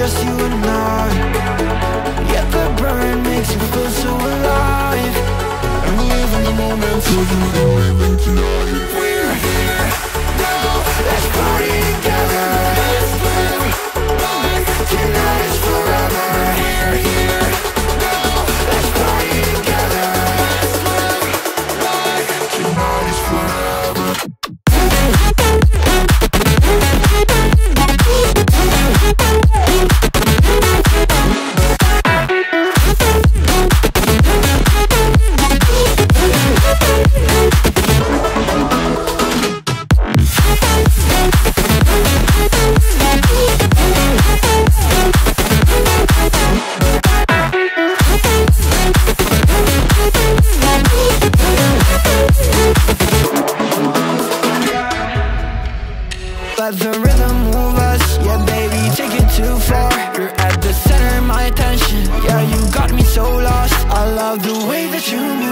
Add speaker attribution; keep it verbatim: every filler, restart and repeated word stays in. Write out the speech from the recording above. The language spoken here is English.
Speaker 1: just you and I. Yet the burn makes you feel so alive. And we live in the moment, so you can live in tonight. We're here now, let's party together. Let's live like tonight is forever. We're here now, let's party together. Let's live like tonight is forever. Let the rhythm move us, yeah baby, take it too far. You're at the center of my attention, yeah you got me so lost. I love the way that you move.